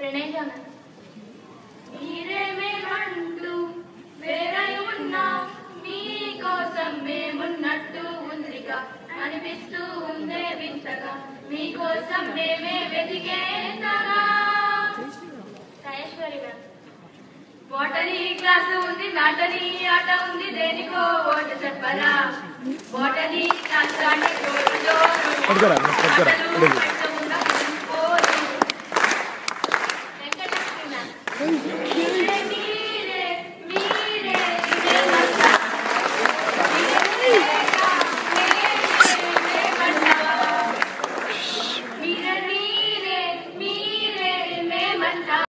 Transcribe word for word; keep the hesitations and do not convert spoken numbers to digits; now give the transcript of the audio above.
ప్రణయజన మీరేమేమంటూ వేరై ఉన్నా మీకోసం మేమున్నట్టు ఉందిగా అనిపిస్తూ ఉందే వింతగా మీకోసం మేమే వెతికేంతగా. సయేశ్వరి మ్యామ్. బోటనీ క్లాసు ఉంది, నాటనీ ఆట ఉంది, దేనికో ఓట చెప్పరా. బోటనీ క్లాస్ అంటే రోజులో వెంకటలక్ష్మి మ్యామ్.